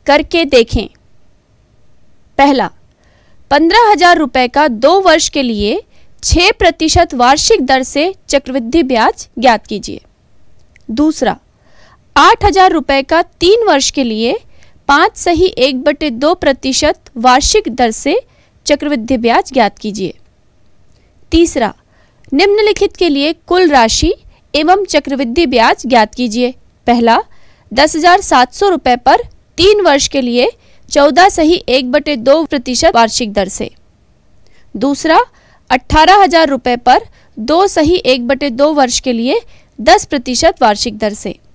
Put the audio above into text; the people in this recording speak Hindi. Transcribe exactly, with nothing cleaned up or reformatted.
करके देखें। पहला, पंद्रह हजार रुपये का दो वर्ष के लिए छः प्रतिशत वार्षिक दर से चक्रवृद्धि ब्याज ज्ञात कीजिए। दूसरा, आठ हजार रुपये का तीन वर्ष के लिए पाँच सही एक बटे दो प्रतिशत वार्षिक दर से चक्रवृद्धि ब्याज ज्ञात कीजिए। तीसरा, निम्नलिखित के लिए कुल राशि एवं चक्रवृद्धि ब्याज ज्ञात कीजिए। पहला, दस हजार सात सौ रुपये पर तीन वर्ष के लिए चौदह सही एक बटे दो प्रतिशत वार्षिक दर से। दूसरा, अट्ठारह हजार रुपये पर दो सही एक बटे दो वर्ष के लिए दस प्रतिशत वार्षिक दर से।